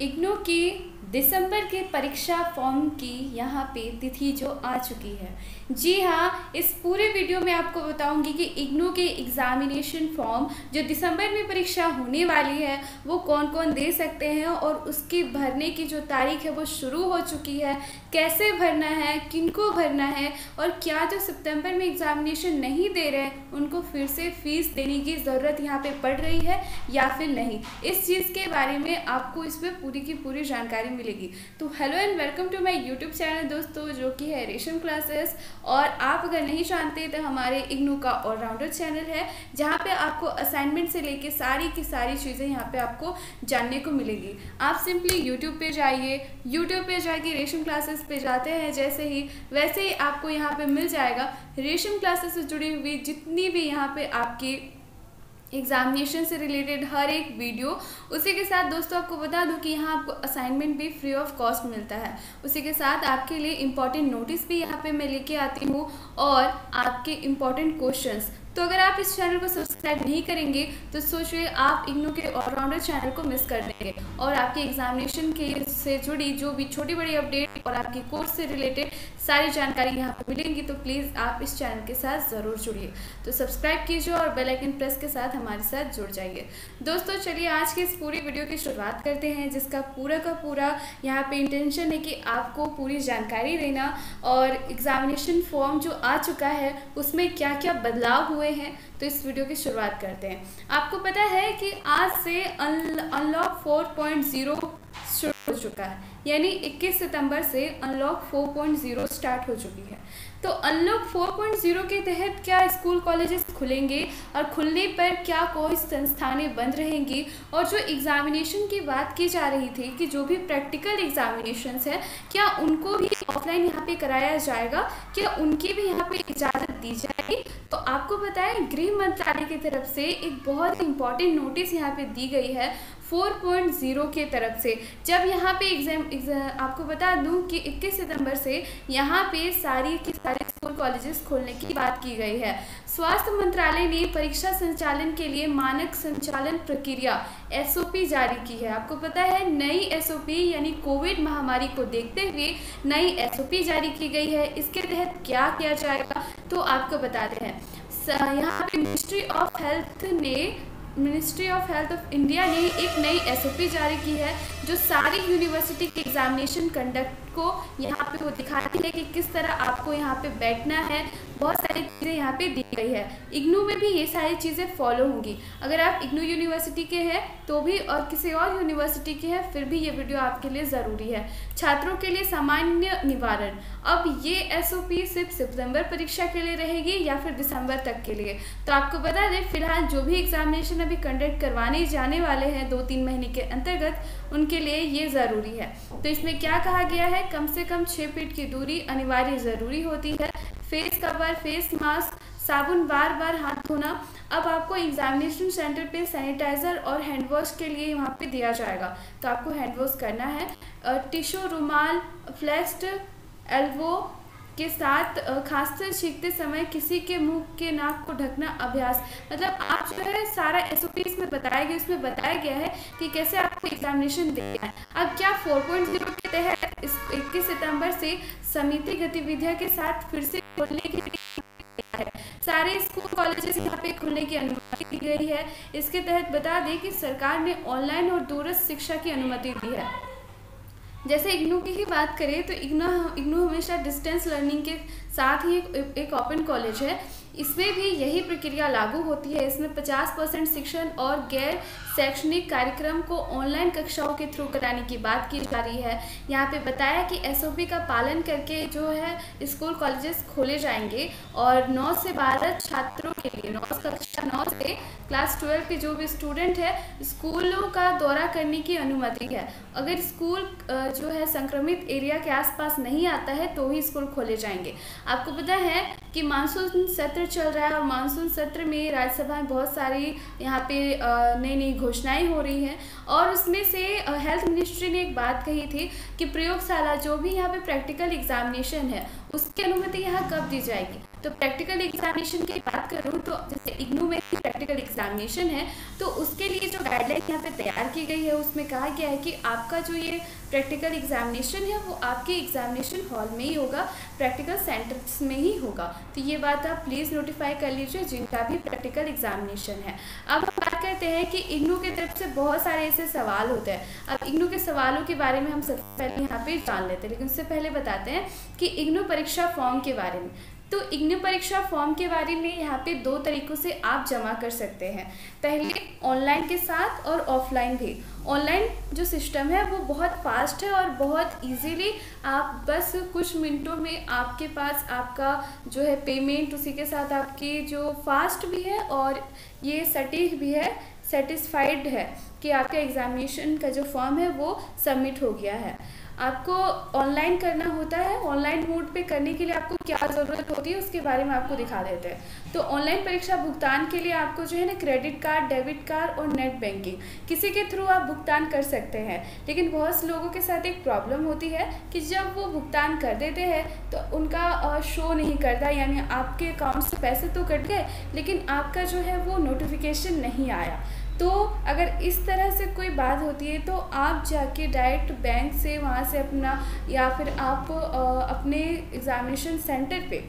इग्नू की दिसंबर के परीक्षा फॉर्म की यहाँ पे तिथि जो आ चुकी है। जी हाँ, इस पूरे वीडियो में आपको बताऊंगी कि इग्नू के एग्जामिनेशन फॉर्म जो दिसंबर में परीक्षा होने वाली है वो कौन कौन दे सकते हैं और उसकी भरने की जो तारीख है वो शुरू हो चुकी है। कैसे भरना है, किनको भरना है और क्या जो सितंबर में एग्जामिनेशन नहीं दे रहे हैं उनको फिर से फीस देने की ज़रूरत यहाँ पे पड़ रही है या फिर नहीं, इस चीज़ के बारे में आपको इसमें पूरी की पूरी जानकारी मिलेगी। तो hello and welcome to my YouTube channel दोस्तों, जो कि है रेशम क्लासेस। और आप अगर नहीं जानते तो हमारे इग्नू का ऑलराउंडर चैनल है जहाँ पे आपको असाइनमेंट से लेके सारी की सारी चीज़ें यहाँ पे आपको जानने को मिलेगी। आप सिंपली यूट्यूब पे जाइए, यूट्यूब पे जाके रेशम क्लासेस पे जाते हैं जैसे ही, वैसे ही आपको यहाँ पे मिल जाएगा रेशम क्लासेस से जुड़ी हुई जितनी भी यहाँ पे आपकी एग्जामिनेशन से रिलेटेड हर एक वीडियो। उसी के साथ दोस्तों आपको बता दूं कि यहाँ आपको असाइनमेंट भी फ्री ऑफ कॉस्ट मिलता है। उसी के साथ आपके लिए इम्पॉर्टेंट नोटिस भी यहाँ पे मैं लेके आती हूँ और आपके इम्पॉर्टेंट क्वेश्चंस। तो अगर आप इस चैनल को सब्सक्राइब नहीं करेंगे तो सोचिए आप इग्नू के ऑलराउंडर चैनल को मिस कर देंगे और आपके एग्जामिनेशन के से जुड़ी जो भी छोटी बड़ी अपडेट और आपके कोर्स से रिलेटेड सारी जानकारी यहाँ पर मिलेंगी। तो प्लीज़ आप इस चैनल के साथ ज़रूर जुड़िए। तो सब्सक्राइब कीजिए और बेल आइकन प्रेस के साथ हमारे साथ जुड़ जाइए। दोस्तों चलिए आज के इस पूरी वीडियो की शुरुआत करते हैं, जिसका पूरा का पूरा यहाँ पे इंटेंशन है कि आपको पूरी जानकारी देना और एग्जामिनेशन फॉर्म जो आ चुका है उसमें क्या क्या बदलाव हुए हैं। तो इस वीडियो की शुरुआत करते हैं। आपको पता है कि आज से अनलॉक 4.0 शुरू हो चुका है, यानी 21 सितंबर से अनलॉक 4.0 स्टार्ट हो चुकी है। तो अनलॉक 4.0 के तहत क्या स्कूल कॉलेजेस खुलेंगे और खुलने पर क्या कोई संस्थानें बंद रहेंगी, और जो एग्जामिनेशन की बात की जा रही थी कि जो भी प्रैक्टिकल एग्जामिनेशंस है क्या उनको भी ऑफलाइन यहाँ पे कराया जाएगा, क्या उनकी भी यहाँ पे इजाज़त दी जाएगी। तो आपको बताएं गृह मंत्रालय की तरफ से एक बहुत इंपॉर्टेंट नोटिस यहाँ पे दी गई है 4.0 के तरफ से। जब यहाँ पे आपको बता दूं कि 21 सितंबर से यहाँ पे सारी की सारी स्कूल कॉलेजेस खोलने की बात की गई है। स्वास्थ्य मंत्रालय ने परीक्षा संचालन के लिए मानक संचालन प्रक्रिया SOP जारी की है। आपको पता है नई SOP यानी कोविड महामारी को देखते हुए नई SOP जारी की गई है। इसके तहत क्या किया जाएगा तो आपको बताते हैं। यहाँ पे ministry of health of India ने एक नई SOP जारी की है जो सारी यूनिवर्सिटी के एग्जामिनेशन कंडक्ट को यहाँ पे वो दिखाती है कि किस तरह आपको यहाँ पे बैठना है। बहुत सारी चीज़ें यहाँ पे दी गई है। इग्नू में भी ये सारी चीज़ें फॉलो होंगी। अगर आप इग्नू यूनिवर्सिटी के हैं तो भी और किसी और यूनिवर्सिटी के हैं फिर भी ये वीडियो आपके लिए ज़रूरी है। छात्रों के लिए सामान्य निवारण, अब ये SOP सिर्फ सितंबर परीक्षा के लिए रहेगी या फिर दिसंबर तक के लिए। तो आपको बता दें फिलहाल जो भी एग्जामिनेशन अभी कंडक्ट करवाने जाने वाले हैं 2-3 महीने के अंतर्गत, उनके लिए ये ज़रूरी है। तो इसमें क्या कहा गया है, कम से कम 6 फीट की दूरी अनिवार्य ज़रूरी होती है। फेस कवर, फेस मास्क, साबुन, बार बार हाथ धोना। अब आपको एग्जामिनेशन सेंटर पे सैनिटाइज़र और हैंड वॉश के लिए वहाँ पे दिया जाएगा, तो आपको हैंड वॉश करना है। टिश्यू, रुमाल, फ्लेक्स्ड एल्बो के साथ खांसते छींकते समय किसी के मुंह के नाक को ढकना अभ्यास। मतलब आप जो है सारा SOP इसमें बताया गया, इसमें बताया गया है कि कैसे आपको एग्जामिनेशन देना है। अब क्या 4.0 के तहत 21 सितंबर से समिति गतिविधियों के साथ फिर से खोलने के लिए है। सारे स्कूल कॉलेजेस यहाँ पे खुलने की अनुमति दी गई है। इसके तहत बता दें कि सरकार ने ऑनलाइन और दूरस्थ शिक्षा की अनुमति दी है। जैसे इग्नू की ही बात करें तो इग्नू हमेशा डिस्टेंस लर्निंग के साथ ही एक ओपन कॉलेज है। इसमें भी यही प्रक्रिया लागू होती है। इसमें 50% शिक्षण और गैर शैक्षणिक कार्यक्रम को ऑनलाइन कक्षाओं के थ्रू कराने की बात की जा रही है। यहाँ पे बताया कि SOP का पालन करके जो है स्कूल कॉलेजेस खोले जाएंगे और 9 से 12 छात्रों के लिए, कक्षा 9 से क्लास 12 के जो भी स्टूडेंट है स्कूलों का दौरा करने की अनुमति है। अगर स्कूल जो है संक्रमित एरिया के आसपास नहीं आता है तो ही स्कूल खोले जाएंगे। आपको पता है कि मानसून सत्र चल रहा है और मानसून सत्र में राज्यसभा में बहुत सारी यहाँ पे नई नई घोषणाएं हो रही हैं और उसमें से हेल्थ मिनिस्ट्री ने एक बात कही थी कि प्रयोगशाला जो भी यहाँ पे प्रैक्टिकल एग्जामिनेशन है उसकी अनुमति यहाँ कब दी जाएगी। तो प्रैक्टिकल एग्जामिनेशन की बात करूँ तो जैसे इग्नू में प्रैक्टिकल एग्जामिनेशन है तो उसके लिए जो गाइडलाइन यहाँ पे तैयार की गई है उसमें कहा गया है कि आपका जो ये प्रैक्टिकल एग्जामिनेशन है वो आपके एग्जामिनेशन हॉल में ही होगा, प्रैक्टिकल सेंटर्स में ही होगा। तो ये बात आप प्लीज़ नोटिफाई कर लीजिए जिनका भी प्रैक्टिकल एग्जामिनेशन है। अब हम बात करते हैं कि इग्नू की तरफ से बहुत सारे ऐसे सवाल होते हैं। अब इग्नू के सवालों के बारे में हम सबसे पहले यहाँ पे जान लेते हैं, लेकिन उससे पहले बताते हैं कि इग्नू परीक्षा फॉर्म के बारे में। तो इग्नू परीक्षा फॉर्म के बारे में यहाँ पे 2 तरीक़ों से आप जमा कर सकते हैं, पहले ऑनलाइन के साथ और ऑफलाइन भी। ऑनलाइन जो सिस्टम है वो बहुत फास्ट है और बहुत इजीली आप बस कुछ मिनटों में आपके पास आपका जो है पेमेंट, उसी के साथ आपकी जो फास्ट भी है और ये सटीक भी है, सेटिस्फाइड है कि आपका एग्जामिनेशन का जो फॉर्म है वो सबमिट हो गया है। आपको ऑनलाइन करना होता है, ऑनलाइन मोड पे करने के लिए आपको क्या ज़रूरत होती है उसके बारे में आपको दिखा देते हैं। तो ऑनलाइन परीक्षा भुगतान के लिए आपको जो है ना क्रेडिट कार्ड, डेबिट कार्ड और नेट बैंकिंग किसी के थ्रू आप भुगतान कर सकते हैं। लेकिन बहुत से लोगों के साथ एक प्रॉब्लम होती है कि जब वो भुगतान कर देते हैं तो उनका शो नहीं करता, यानी आपके अकाउंट से पैसे तो कट गए लेकिन आपका जो है वो नोटिफिकेशन नहीं आया। तो अगर इस तरह से कोई बात होती है तो आप जाके डायरेक्ट बैंक से वहाँ से अपना, या फिर आप अपने एग्ज़ामिनेशन सेंटर पे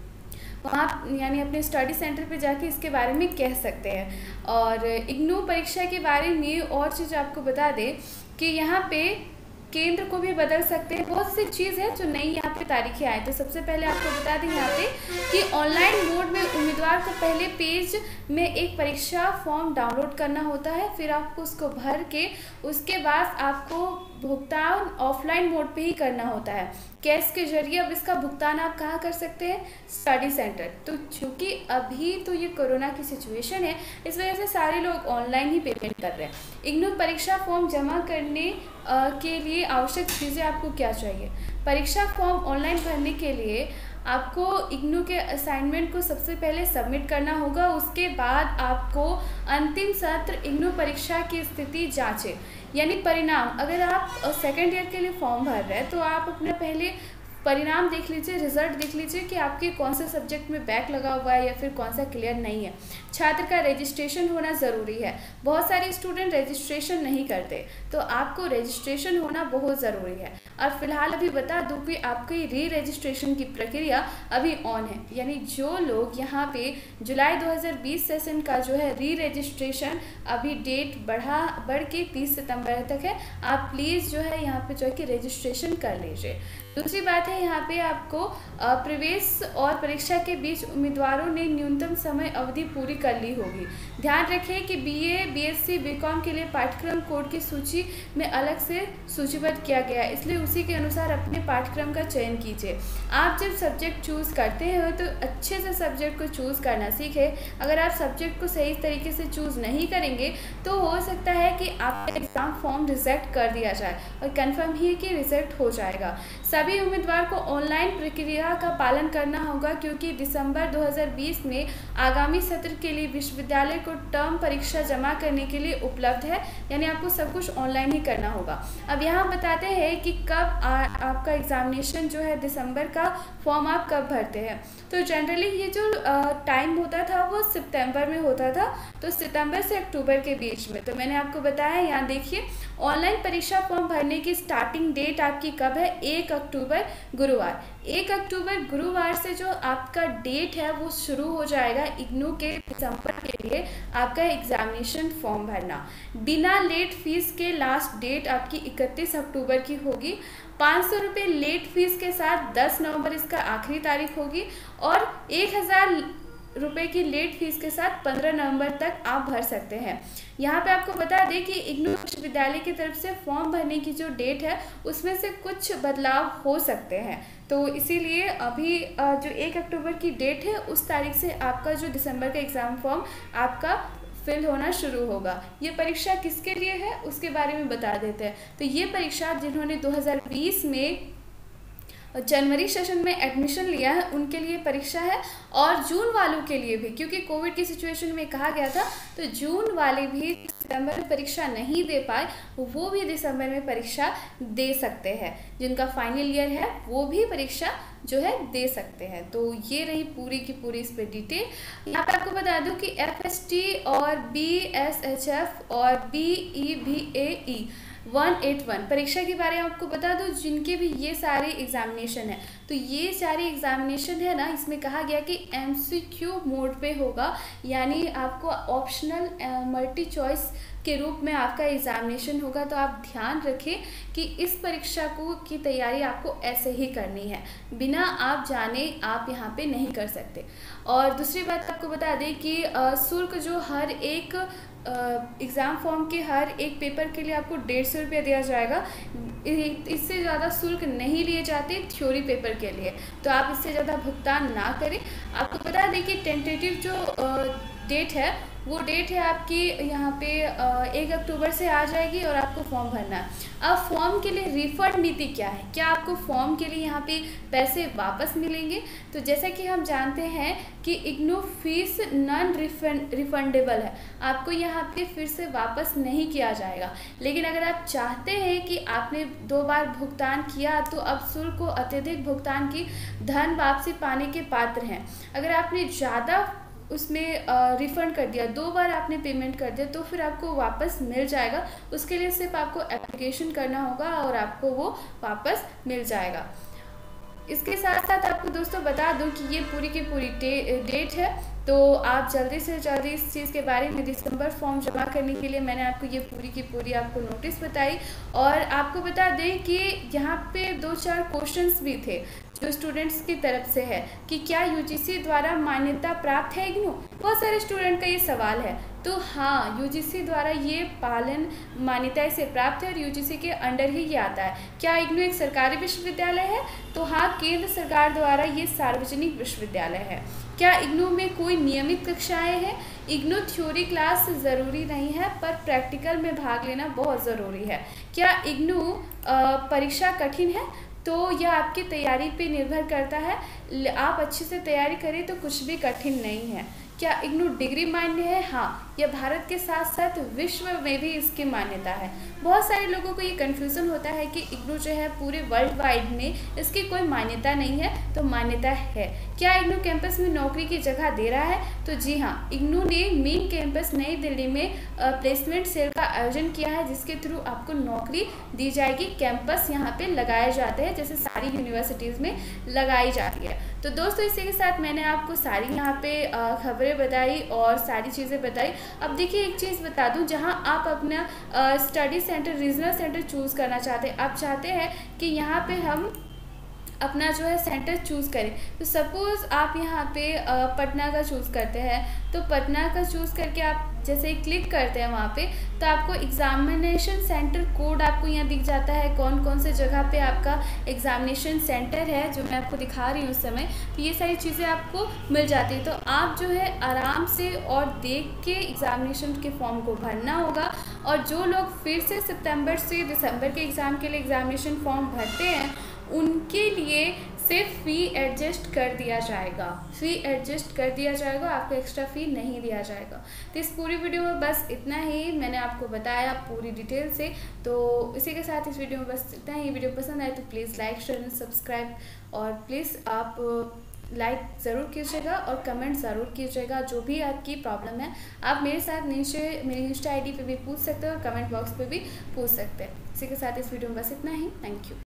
वहाँ यानी अपने स्टडी सेंटर पे जाके इसके बारे में कह सकते हैं। और इग्नू परीक्षा के बारे में और चीज़ आपको बता दें कि यहाँ पे केंद्र को भी बदल सकते हैं, बहुत सी चीज़ है जो नई यहाँ पे तारीखें आए। तो सबसे पहले आपको बता दें यहाँ पे कि ऑनलाइन मोड में उम्मीदवार को पहले पेज में एक परीक्षा फॉर्म डाउनलोड करना होता है, फिर आपको उसको भर के उसके बाद आपको भुगतान ऑफलाइन मोड पे ही करना होता है, कैश के जरिए। अब इसका भुगतान आप कहाँ कर सकते हैं? Study centre. तो चूँकि अभी तो ये कोरोना की सिचुएशन है, इस वजह से सारे लोग ऑनलाइन ही पेमेंट कर रहे हैं। इग्नू परीक्षा फॉर्म जमा करने के लिए आवश्यक चीज़ें आपको क्या चाहिए? परीक्षा फॉर्म ऑनलाइन भरने के लिए आपको इग्नू के असाइनमेंट को सबसे पहले सबमिट करना होगा। उसके बाद आपको अंतिम सत्र इग्नू परीक्षा की स्थिति जांचें, यानी परिणाम। अगर आप सेकेंड ईयर के लिए फॉर्म भर रहे हैं तो आप अपना पहले परिणाम देख लीजिए, रिजल्ट देख लीजिए कि आपके कौन से सब्जेक्ट में बैक लगा हुआ है या फिर कौन सा क्लियर नहीं है। छात्र का रजिस्ट्रेशन होना ज़रूरी है। बहुत सारे स्टूडेंट रजिस्ट्रेशन नहीं करते, तो आपको रजिस्ट्रेशन होना बहुत ज़रूरी है। और फिलहाल अभी बता दूं कि आपकी री रजिस्ट्रेशन की प्रक्रिया अभी ऑन है, यानी जो लोग यहाँ पे जुलाई 2020 सेशन का जो है री रजिस्ट्रेशन अभी डेट बढ़ के 30 सितंबर तक है, आप प्लीज़ जो है यहाँ पे जो है कि रजिस्ट्रेशन कर लीजिए। दूसरी बात है यहाँ पे आपको प्रवेश और परीक्षा के बीच उम्मीदवारों ने न्यूनतम समय अवधि पूरी कर ली होगी। ध्यान रखें कि बीए, बीएससी, बीकॉम के लिए पाठ्यक्रम कोड की सूची में अलग से सूचीबद्ध किया गया है, इसलिए उसी के अनुसार अपने पाठ्यक्रम का चयन कीजिए। आप जब सब्जेक्ट चूज़ करते हैं तो अच्छे से सब्जेक्ट को चूज़ करना सीखें। अगर आप सब्जेक्ट को सही तरीके से चूज़ नहीं करेंगे तो हो सकता है कि आपका एग्ज़ाम फॉर्म रिजेक्ट कर दिया जाए, और कन्फर्म ही कि रिजेक्ट हो जाएगा। सभी उम्मीदवार को ऑनलाइन प्रक्रिया का पालन करना होगा, क्योंकि दिसंबर 2020 में आगामी सत्र के लिए विश्वविद्यालय को टर्म परीक्षा जमा करने के लिए उपलब्ध है, यानी आपको सब कुछ ऑनलाइन ही करना होगा। अब यहाँ बताते हैं कि कब आपका एग्जामिनेशन जो है दिसंबर का फॉर्म आप कब भरते हैं। तो जनरली ये जो टाइम होता था वो सितंबर में होता था, तो सितंबर से अक्टूबर के बीच में। तो मैंने आपको बताया, यहाँ देखिए ऑनलाइन परीक्षा फॉर्म भरने की स्टार्टिंग डेट आपकी कब है? 1 अक्टूबर गुरुवार। 1 अक्टूबर गुरुवार से जो आपका डेट है वो शुरू हो जाएगा इग्नू के दिसंबर के लिए आपका एग्जामिनेशन फॉर्म भरना। बिना लेट फीस के लास्ट डेट आपकी 31 अक्टूबर की होगी। 500 रुपये लेट फीस के साथ 10 नवंबर इसका आखिरी तारीख होगी, और 1000 रुपये की लेट फीस के साथ 15 नवंबर तक आप भर सकते हैं। यहाँ पे आपको बता दें कि इग्नू विश्वविद्यालय की तरफ से फॉर्म भरने की जो डेट है उसमें से कुछ बदलाव हो सकते हैं, तो इसीलिए अभी जो 1 अक्टूबर की डेट है उस तारीख से आपका जो दिसंबर का एग्ज़ाम फॉर्म आपका फिल होना शुरू होगा। ये परीक्षा किसके लिए है उसके बारे में बता देते हैं। तो ये परीक्षा जिन्होंने 2020 में जनवरी सेशन में एडमिशन लिया है उनके लिए परीक्षा है, और जून वालों के लिए भी, क्योंकि कोविड की सिचुएशन में कहा गया था, तो जून वाले भी सितंबर में परीक्षा नहीं दे पाए वो भी दिसंबर में परीक्षा दे सकते हैं। जिनका फाइनल ईयर है वो भी परीक्षा जो है दे सकते हैं। तो ये रही पूरी की पूरी इस पर डिटेल। यहाँ पे आपको बता दूं कि FST और BSHF और BEBAE 181 परीक्षा के बारे में आपको बता दूं, जिनके भी ये सारे एग्जामिनेशन है। तो ये सारे एग्जामिनेशन है ना, इसमें कहा गया कि MCQ मोड पे होगा, यानी आपको ऑप्शनल मल्टी चॉइस के रूप में आपका एग्जामिनेशन होगा। तो आप ध्यान रखें कि इस परीक्षा की तैयारी आपको ऐसे ही करनी है, बिना आप जाने आप यहाँ पे नहीं कर सकते। और दूसरी बात आपको बता दें कि शुल्क जो हर एक एग्ज़ाम फॉर्म के हर एक पेपर के लिए आपको 150 रुपया दिया जाएगा। इससे ज़्यादा शुल्क नहीं लिए जाते थ्योरी पेपर के लिए, तो आप इससे ज़्यादा भुगतान ना करें। आपको बता दें कि टेंटेटिव जो डेट है वो डेट है आपकी यहाँ पे 1 अक्टूबर से आ जाएगी, और आपको फॉर्म भरना है। अब फॉर्म के लिए रिफंड नीति क्या है, क्या आपको फॉर्म के लिए यहाँ पे पैसे वापस मिलेंगे? तो जैसा कि हम जानते हैं कि इग्नू फीस नॉन रिफंडेबल है, आपको यहाँ पे फिर से वापस नहीं किया जाएगा। लेकिन अगर आप चाहते हैं कि आपने 2 बार भुगतान किया तो अब शुल्क को अत्यधिक भुगतान की धन वापसी पाने के पात्र हैं। अगर आपने ज़्यादा उसमें रिफ़ंड कर दिया, 2 बार आपने पेमेंट कर दिया, तो फिर आपको वापस मिल जाएगा। उसके लिए सिर्फ आपको एप्लीकेशन करना होगा और आपको वो वापस मिल जाएगा। इसके साथ साथ आपको दोस्तों बता दूं कि ये पूरी की पूरी डेट है, तो आप जल्दी से जल्दी इस चीज़ के बारे में दिसंबर फॉर्म जमा करने के लिए मैंने आपको ये पूरी की पूरी आपको नोटिस बताई। और आपको बता दें कि यहाँ पे 2-4 क्वेश्चंस भी थे जो स्टूडेंट्स की तरफ से है कि क्या UGC द्वारा मान्यता प्राप्त है इग्नू। बहुत सारे स्टूडेंट का ये सवाल है। तो हाँ, UGC द्वारा ये पालन मान्यता से प्राप्त है और UGC के अंडर ही ये आता है। क्या इग्नू एक सरकारी विश्वविद्यालय है? तो हाँ, केंद्र सरकार द्वारा ये सार्वजनिक विश्वविद्यालय है। क्या इग्नू में कोई नियमित कक्षाएं हैं? इग्नू थ्योरी क्लास ज़रूरी नहीं है, पर प्रैक्टिकल में भाग लेना बहुत ज़रूरी है। क्या इग्नू परीक्षा कठिन है? तो यह आपकी तैयारी पे निर्भर करता है। आप अच्छे से तैयारी करें तो कुछ भी कठिन नहीं है। क्या इग्नू डिग्री मान्य है? हाँ, यह भारत के साथ साथ विश्व में भी इसकी मान्यता है। बहुत सारे लोगों को ये कन्फ्यूज़न होता है कि इग्नू जो है पूरे वर्ल्ड वाइड में इसकी कोई मान्यता नहीं है, तो मान्यता है। क्या इग्नू कैंपस में नौकरी की जगह दे रहा है? तो जी हाँ, इग्नू ने मेन कैंपस नई दिल्ली में प्लेसमेंट सेल का आयोजन किया है, जिसके थ्रू आपको नौकरी दी जाएगी। कैंपस यहाँ पे लगाए जाते हैं, जैसे सारी यूनिवर्सिटीज़ में लगाई जाती है। तो दोस्तों, इसी के साथ मैंने आपको सारी यहाँ पे खबरें बताई और सारी चीज़ें बताई। अब देखिए, एक चीज़ बता दूं, जहां आप अपना study centre, regional centre choose करना चाहते हैं, आप चाहते हैं कि यहां पे हम अपना जो है सेंटर चूज़ करें। तो सपोज़ आप यहाँ पे पटना का चूज़ करते हैं, तो पटना का चूज़ करके आप जैसे ही क्लिक करते हैं वहाँ पे, तो आपको एग्ज़ामिनेशन सेंटर कोड आपको यहाँ दिख जाता है, कौन कौन से जगह पे आपका एग्ज़ामिनेशन सेंटर है, जो मैं आपको दिखा रही हूँ उस समय। तो ये सारी चीज़ें आपको मिल जाती है। तो आप जो है आराम से और देख के एग्ज़ामिनेशन के फॉर्म को भरना होगा। और जो लोग फिर से सितंबर से दिसंबर के एग्ज़ाम के लिए एग्ज़ामिनेशन फॉर्म भरते हैं, उनके लिए सिर्फ फ़ी एडजस्ट कर दिया जाएगा। फ़ी एडजस्ट कर दिया जाएगा, आपको एक्स्ट्रा फ़ी नहीं दिया जाएगा। तो इस पूरी वीडियो में बस इतना ही मैंने आपको बताया पूरी डिटेल से। तो इसी के साथ इस वीडियो में बस इतना ही। वीडियो पसंद आए तो प्लीज़ लाइक, शेयर, सब्सक्राइब, और प्लीज़ आप लाइक ज़रूर कीजिएगा और कमेंट ज़रूर कीजिएगा। जो भी आपकी प्रॉब्लम है आप मेरे साथ नीचे मेरी इंस्टा ID पे भी पूछ सकते हो और कमेंट बॉक्स पे भी पूछ सकते हैं। इसी के साथ इस वीडियो में बस इतना ही। Thank you.